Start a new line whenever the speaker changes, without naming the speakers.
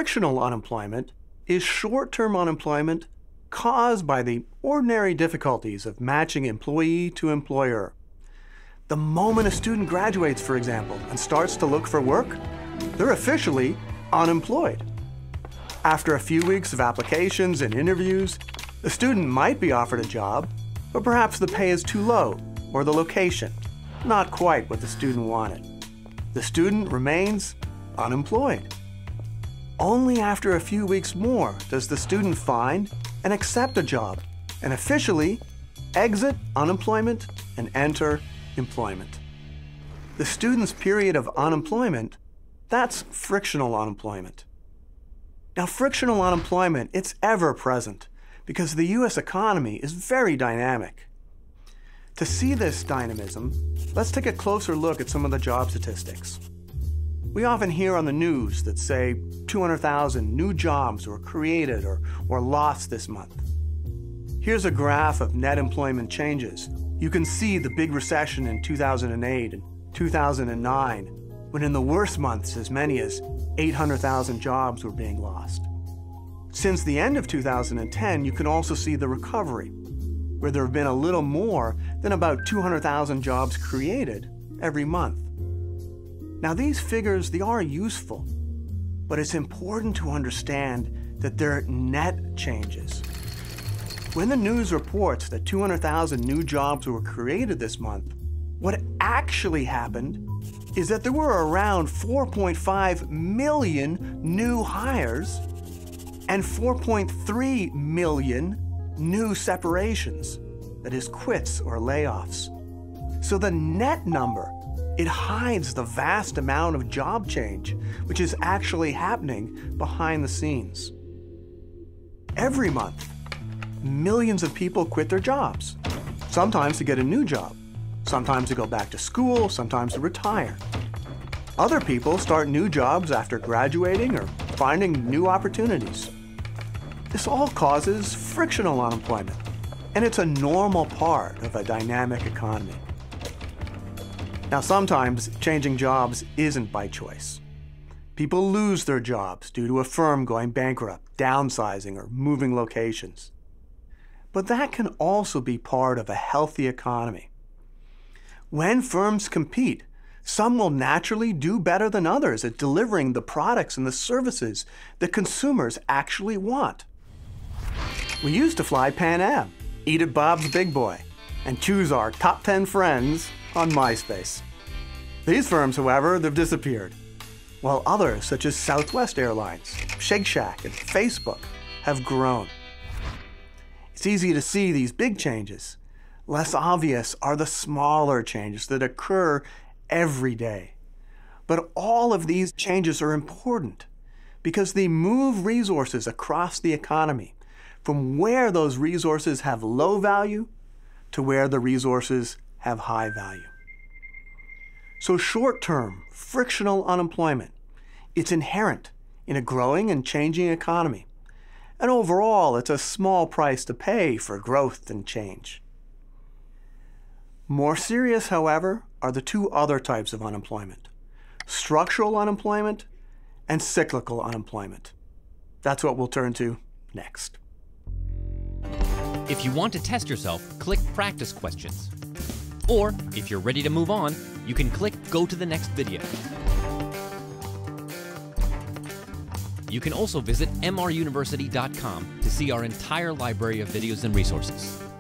frictional unemployment is short-term unemployment caused by the ordinary difficulties of matching employee to employer. The moment a student graduates, for example, and starts to look for work, they're officially unemployed. After a few weeks of applications and interviews, the student might be offered a job, but perhaps the pay is too low or the location not quite what the student wanted. The student remains unemployed. Only after a few weeks more does the student find and accept a job and officially exit unemployment and enter employment. The student's period of unemployment, that's frictional unemployment. Now, frictional unemployment, it's ever present because the U.S. economy is very dynamic. To see this dynamism, let's take a closer look at some of the job statistics. We often hear on the news that say 200,000 new jobs were created or lost this month. Here's a graph of net employment changes. You can see the big recession in 2008 and 2009, when in the worst months as many as 800,000 jobs were being lost. Since the end of 2010, you can also see the recovery, where there have been a little more than about 200,000 jobs created every month. Now these figures, they are useful, but it's important to understand that they're net changes. When the news reports that 200,000 new jobs were created this month, what actually happened is that there were around 4.5 million new hires and 4.3 million new separations, that is, quits or layoffs. So the net number, it hides the vast amount of job change which is actually happening behind the scenes. Every month, millions of people quit their jobs, sometimes to get a new job, sometimes to go back to school, sometimes to retire. Other people start new jobs after graduating or finding new opportunities. This all causes frictional unemployment, and it's a normal part of a dynamic economy. Now, sometimes changing jobs isn't by choice. People lose their jobs due to a firm going bankrupt, downsizing, or moving locations. But that can also be part of a healthy economy. When firms compete, some will naturally do better than others at delivering the products and the services that consumers actually want. We used to fly Pan Am, eat at Bob's Big Boy, and choose our top 10 friends on MySpace. These firms, however, they've disappeared, while others, such as Southwest Airlines, Shake Shack, and Facebook, have grown. It's easy to see these big changes. Less obvious are the smaller changes that occur every day. But all of these changes are important because they move resources across the economy from where those resources have low value to where the resources have high value. So short-term, frictional unemployment, it's inherent in a growing and changing economy. And overall, it's a small price to pay for growth and change. More serious, however, are the two other types of unemployment: structural unemployment and cyclical unemployment. That's what we'll turn to next.
If you want to test yourself, click Practice Questions. Or, if you're ready to move on, you can click Go to the next video. You can also visit mruniversity.com to see our entire library of videos and resources.